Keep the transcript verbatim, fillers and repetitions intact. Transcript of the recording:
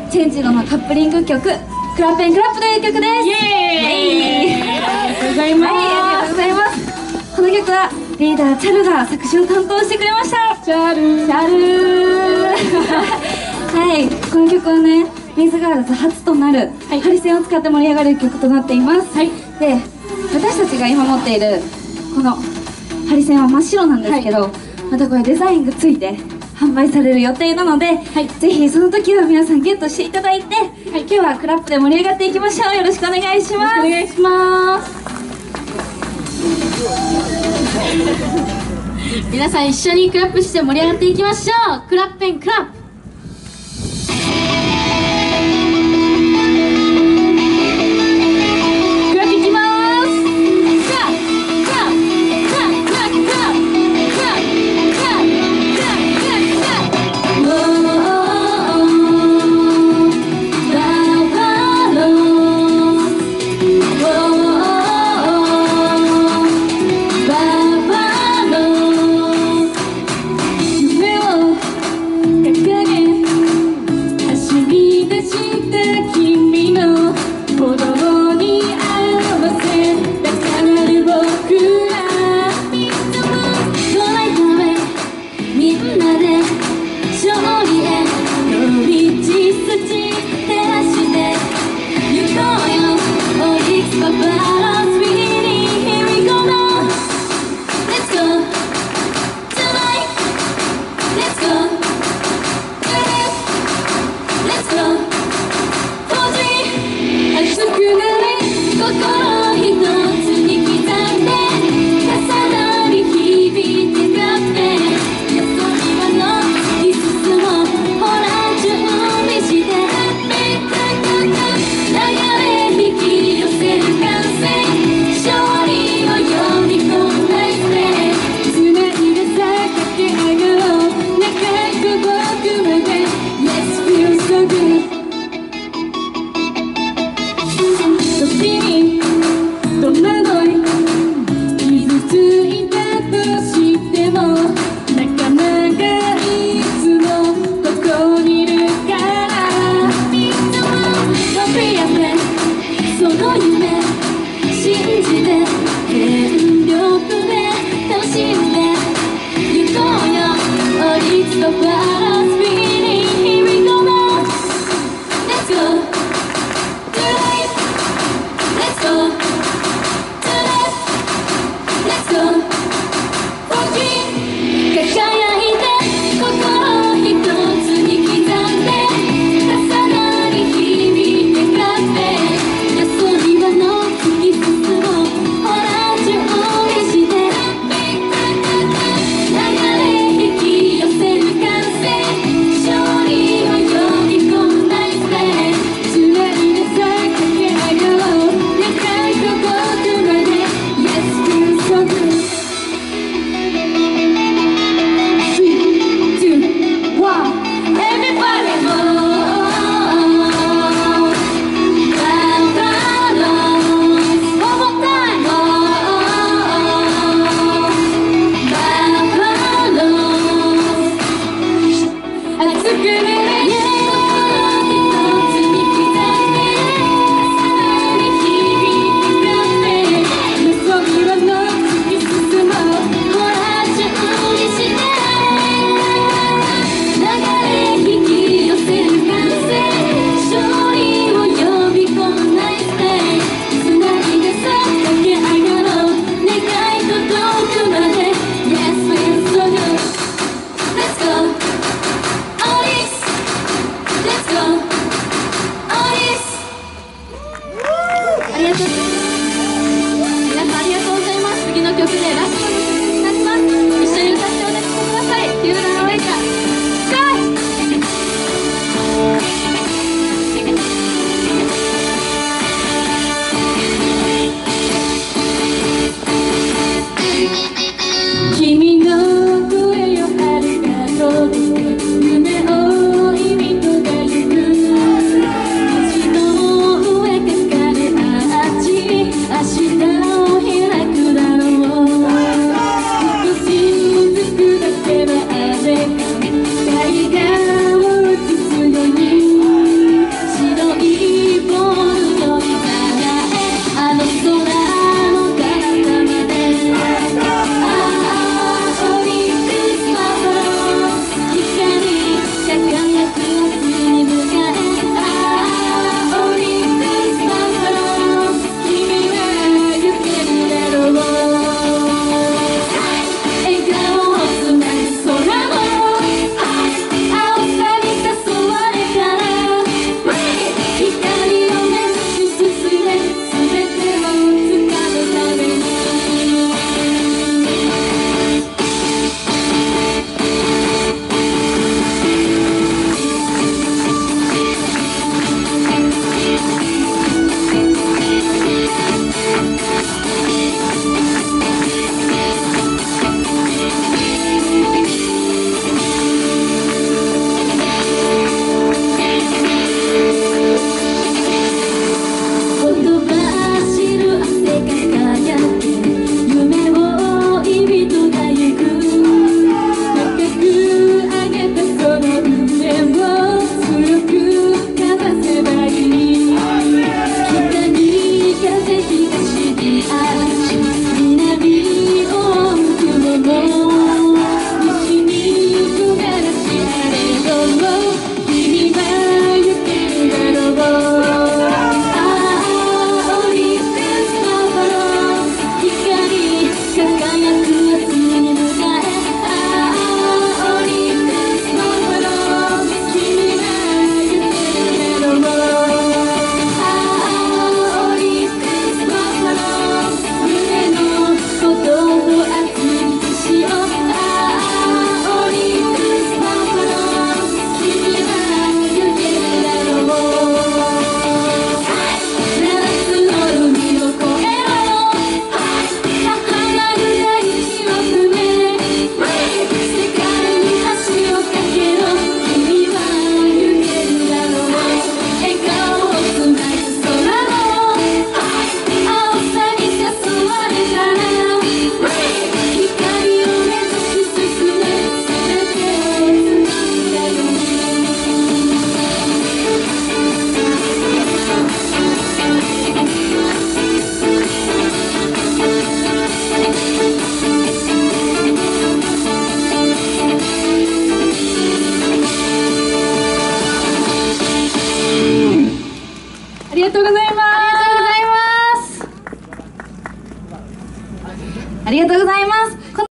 チェンジロのカップリング曲「クラッペンクラップ」という曲です。イエーイ、ありがとうございます。はい、ありがとうございます。この曲はリーダーチャルが作詞を担当してくれました。チャルチャルはい、この曲はねビーズガールズ初となるハリセンを使って盛り上がる曲となっています。はい、で私たちが今持っているこのハリセンは真っ白なんですけど、はい、またこれデザインがついて販売される予定なので、はい、ぜひその時は皆さんゲットしていただいて、はい、今日はクラップで盛り上がっていきましょう。よろしくお願いします。お願いします。皆さん一緒にクラップして盛り上がっていきましょう。クラッペンクラップ。